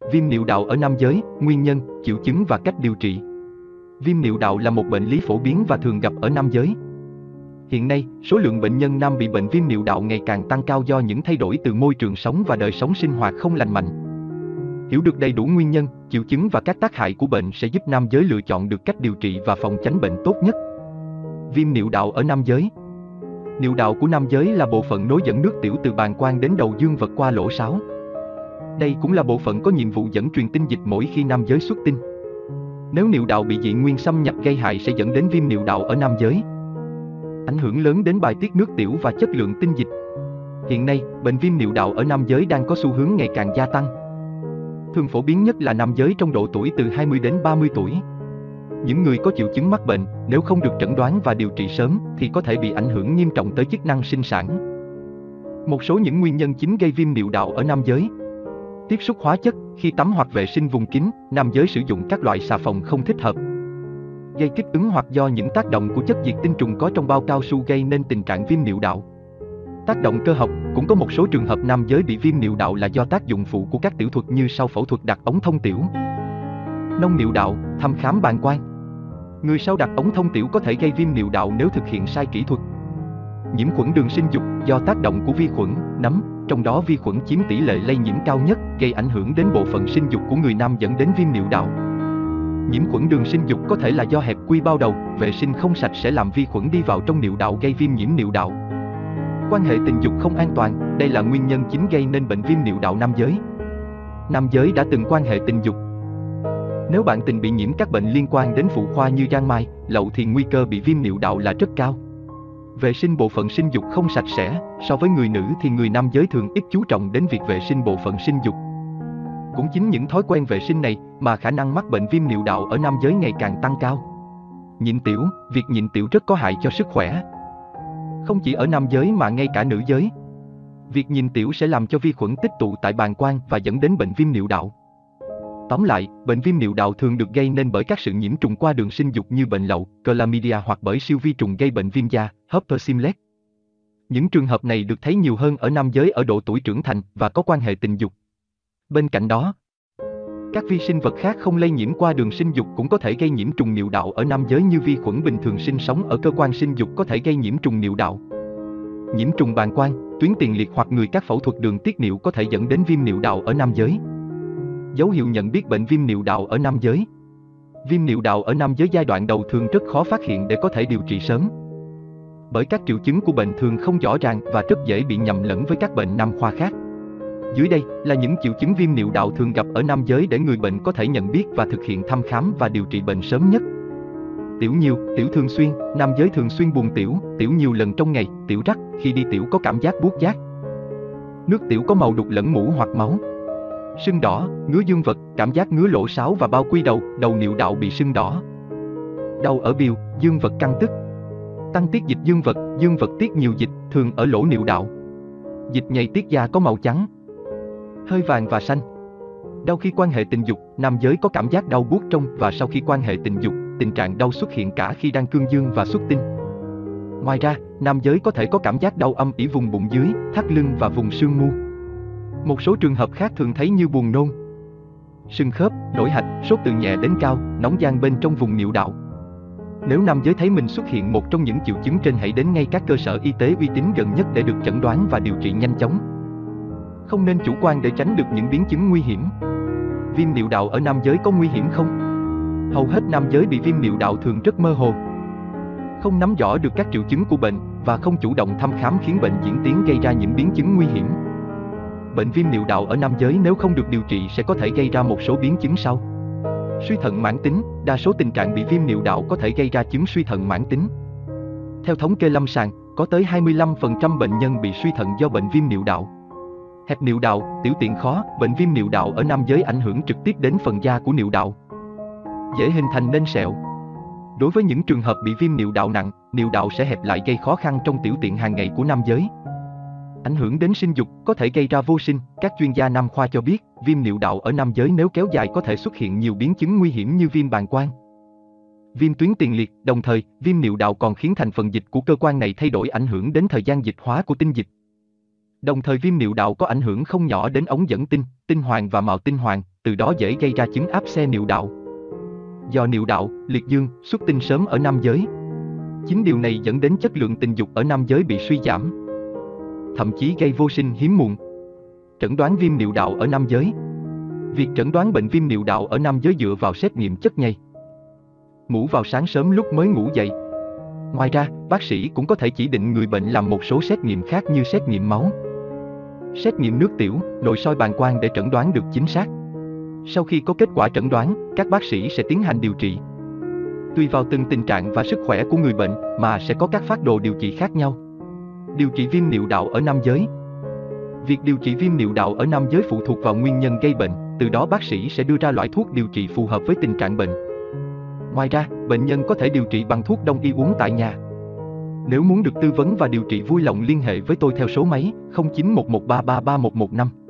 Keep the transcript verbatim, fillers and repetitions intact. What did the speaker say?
Viêm niệu đạo ở nam giới, nguyên nhân, triệu chứng và cách điều trị. Viêm niệu đạo là một bệnh lý phổ biến và thường gặp ở nam giới. Hiện nay, số lượng bệnh nhân nam bị bệnh viêm niệu đạo ngày càng tăng cao do những thay đổi từ môi trường sống và đời sống sinh hoạt không lành mạnh. Hiểu được đầy đủ nguyên nhân, triệu chứng và các tác hại của bệnh sẽ giúp nam giới lựa chọn được cách điều trị và phòng tránh bệnh tốt nhất. Viêm niệu đạo ở nam giới. Niệu đạo của nam giới là bộ phận nối dẫn nước tiểu từ bàng quang đến đầu dương vật qua lỗ sáo. Đây cũng là bộ phận có nhiệm vụ dẫn truyền tinh dịch mỗi khi nam giới xuất tinh. Nếu niệu đạo bị dị nguyên xâm nhập gây hại sẽ dẫn đến viêm niệu đạo ở nam giới, ảnh hưởng lớn đến bài tiết nước tiểu và chất lượng tinh dịch. Hiện nay, bệnh viêm niệu đạo ở nam giới đang có xu hướng ngày càng gia tăng. Thường phổ biến nhất là nam giới trong độ tuổi từ hai mươi đến ba mươi tuổi. Những người có triệu chứng mắc bệnh, nếu không được chẩn đoán và điều trị sớm, thì có thể bị ảnh hưởng nghiêm trọng tới chức năng sinh sản. Một số những nguyên nhân chính gây viêm niệu đạo ở nam giới. Tiếp xúc hóa chất, khi tắm hoặc vệ sinh vùng kín, nam giới sử dụng các loại xà phòng không thích hợp. Gây kích ứng hoặc do những tác động của chất diệt tinh trùng có trong bao cao su gây nên tình trạng viêm niệu đạo. Tác động cơ học, cũng có một số trường hợp nam giới bị viêm niệu đạo là do tác dụng phụ của các tiểu thuật như sau phẫu thuật đặt ống thông tiểu. Nông niệu đạo, thăm khám bàng quang. Người sau đặt ống thông tiểu có thể gây viêm niệu đạo nếu thực hiện sai kỹ thuật. Nhiễm khuẩn đường sinh dục, do tác động của vi khuẩn, nấm, trong đó vi khuẩn chiếm tỷ lệ lây nhiễm cao nhất, gây ảnh hưởng đến bộ phận sinh dục của người nam dẫn đến viêm niệu đạo. Nhiễm khuẩn đường sinh dục có thể là do hẹp quy bao đầu, vệ sinh không sạch sẽ làm vi khuẩn đi vào trong niệu đạo gây viêm nhiễm niệu đạo. Quan hệ tình dục không an toàn, đây là nguyên nhân chính gây nên bệnh viêm niệu đạo nam giới. Nam giới đã từng quan hệ tình dục. Nếu bạn tình bị nhiễm các bệnh liên quan đến phụ khoa như giang mai, lậu thì nguy cơ bị viêm niệu đạo là rất cao. Vệ sinh bộ phận sinh dục không sạch sẽ, so với người nữ thì người nam giới thường ít chú trọng đến việc vệ sinh bộ phận sinh dục. Cũng chính những thói quen vệ sinh này mà khả năng mắc bệnh viêm niệu đạo ở nam giới ngày càng tăng cao. Nhịn tiểu, việc nhịn tiểu rất có hại cho sức khỏe. Không chỉ ở nam giới mà ngay cả nữ giới. Việc nhịn tiểu sẽ làm cho vi khuẩn tích tụ tại bàng quang và dẫn đến bệnh viêm niệu đạo. Tóm lại, bệnh viêm niệu đạo thường được gây nên bởi các sự nhiễm trùng qua đường sinh dục như bệnh lậu, chlamydia hoặc bởi siêu vi trùng gây bệnh viêm da, herpes simplex. Những trường hợp này được thấy nhiều hơn ở nam giới ở độ tuổi trưởng thành và có quan hệ tình dục. Bên cạnh đó, các vi sinh vật khác không lây nhiễm qua đường sinh dục cũng có thể gây nhiễm trùng niệu đạo ở nam giới như vi khuẩn bình thường sinh sống ở cơ quan sinh dục có thể gây nhiễm trùng niệu đạo. Nhiễm trùng bàng quang, tuyến tiền liệt hoặc người các phẫu thuật đường tiết niệu có thể dẫn đến viêm niệu đạo ở nam giới. Dấu hiệu nhận biết bệnh viêm niệu đạo ở nam giới. Viêm niệu đạo ở nam giới giai đoạn đầu thường rất khó phát hiện để có thể điều trị sớm. Bởi các triệu chứng của bệnh thường không rõ ràng và rất dễ bị nhầm lẫn với các bệnh nam khoa khác. Dưới đây là những triệu chứng viêm niệu đạo thường gặp ở nam giới để người bệnh có thể nhận biết và thực hiện thăm khám và điều trị bệnh sớm nhất. Tiểu nhiều, tiểu thường xuyên, nam giới thường xuyên buồn tiểu, tiểu nhiều lần trong ngày, tiểu rắc, khi đi tiểu có cảm giác buốt giác. Nước tiểu có màu đục lẫn mũ hoặc máu. Sưng đỏ, ngứa dương vật, cảm giác ngứa lỗ sáo và bao quy đầu, đầu niệu đạo bị sưng đỏ. Đau ở bìu, dương vật căng tức. Tăng tiết dịch dương vật, dương vật tiết nhiều dịch, thường ở lỗ niệu đạo. Dịch nhầy tiết da có màu trắng, hơi vàng và xanh. Đau khi quan hệ tình dục, nam giới có cảm giác đau buốt trong và sau khi quan hệ tình dục, tình trạng đau xuất hiện cả khi đang cương dương và xuất tinh. Ngoài ra, nam giới có thể có cảm giác đau âm ỉ vùng bụng dưới, thắt lưng và vùng xương mu. Một số trường hợp khác thường thấy như buồn nôn, sưng khớp, nổi hạch, sốt từ nhẹ đến cao, nóng gian bên trong vùng niệu đạo. Nếu nam giới thấy mình xuất hiện một trong những triệu chứng trên hãy đến ngay các cơ sở y tế uy tín gần nhất để được chẩn đoán và điều trị nhanh chóng. Không nên chủ quan để tránh được những biến chứng nguy hiểm. Viêm niệu đạo ở nam giới có nguy hiểm không? Hầu hết nam giới bị viêm niệu đạo thường rất mơ hồ, không nắm rõ được các triệu chứng của bệnh và không chủ động thăm khám khiến bệnh diễn tiến gây ra những biến chứng nguy hiểm. Bệnh viêm niệu đạo ở nam giới nếu không được điều trị sẽ có thể gây ra một số biến chứng sau. Suy thận mãn tính, đa số tình trạng bị viêm niệu đạo có thể gây ra chứng suy thận mãn tính. Theo thống kê lâm sàng, có tới hai mươi lăm phần trăm bệnh nhân bị suy thận do bệnh viêm niệu đạo. Hẹp niệu đạo, tiểu tiện khó, bệnh viêm niệu đạo ở nam giới ảnh hưởng trực tiếp đến phần da của niệu đạo, dễ hình thành nên sẹo. Đối với những trường hợp bị viêm niệu đạo nặng, niệu đạo sẽ hẹp lại gây khó khăn trong tiểu tiện hàng ngày của nam giới. Ảnh hưởng đến sinh dục, có thể gây ra vô sinh. Các chuyên gia nam khoa cho biết, viêm niệu đạo ở nam giới nếu kéo dài có thể xuất hiện nhiều biến chứng nguy hiểm như viêm bàng quang, viêm tuyến tiền liệt. Đồng thời, viêm niệu đạo còn khiến thành phần dịch của cơ quan này thay đổi, ảnh hưởng đến thời gian dịch hóa của tinh dịch. Đồng thời viêm niệu đạo có ảnh hưởng không nhỏ đến ống dẫn tinh, tinh hoàng và mào tinh hoàng, từ đó dễ gây ra chứng áp xe niệu đạo. Do niệu đạo, liệt dương, xuất tinh sớm ở nam giới. Chính điều này dẫn đến chất lượng tình dục ở nam giới bị suy giảm, thậm chí gây vô sinh hiếm muộn. Chẩn đoán viêm niệu đạo ở nam giới. Việc chẩn đoán bệnh viêm niệu đạo ở nam giới dựa vào xét nghiệm chất nhầy. Ngủ vào sáng sớm lúc mới ngủ dậy. Ngoài ra, bác sĩ cũng có thể chỉ định người bệnh làm một số xét nghiệm khác như xét nghiệm máu, xét nghiệm nước tiểu, nội soi bàng quang để chẩn đoán được chính xác. Sau khi có kết quả chẩn đoán, các bác sĩ sẽ tiến hành điều trị. Tùy vào từng tình trạng và sức khỏe của người bệnh mà sẽ có các phác đồ điều trị khác nhau. Điều trị viêm niệu đạo ở nam giới. Việc điều trị viêm niệu đạo ở nam giới phụ thuộc vào nguyên nhân gây bệnh, từ đó bác sĩ sẽ đưa ra loại thuốc điều trị phù hợp với tình trạng bệnh. Ngoài ra, bệnh nhân có thể điều trị bằng thuốc đông y uống tại nhà. Nếu muốn được tư vấn và điều trị vui lòng liên hệ với tôi theo số máy không chín một một ba ba ba một một năm.